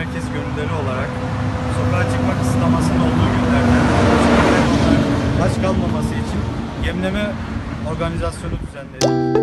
Merkezi gönülleri olarak sokağa çıkma kısıtlamasının olduğu günlerde sokak aç kalmaması için yemleme organizasyonu düzenledik.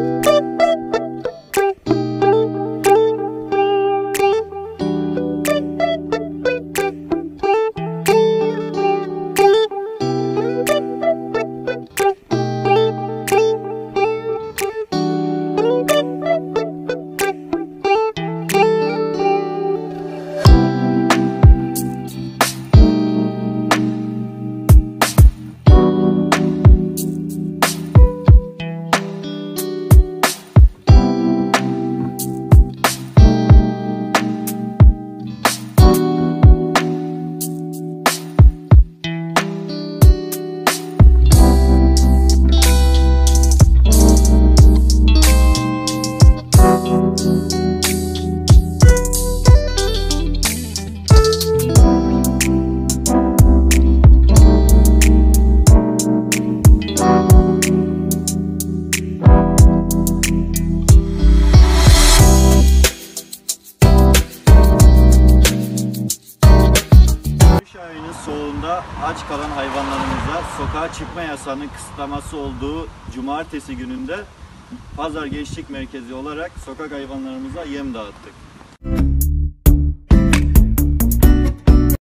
Soğuğunda aç kalan hayvanlarımıza sokağa çıkma yasağının kısıtlaması olduğu cumartesi gününde Pazar Gençlik Merkezi olarak sokak hayvanlarımıza yem dağıttık.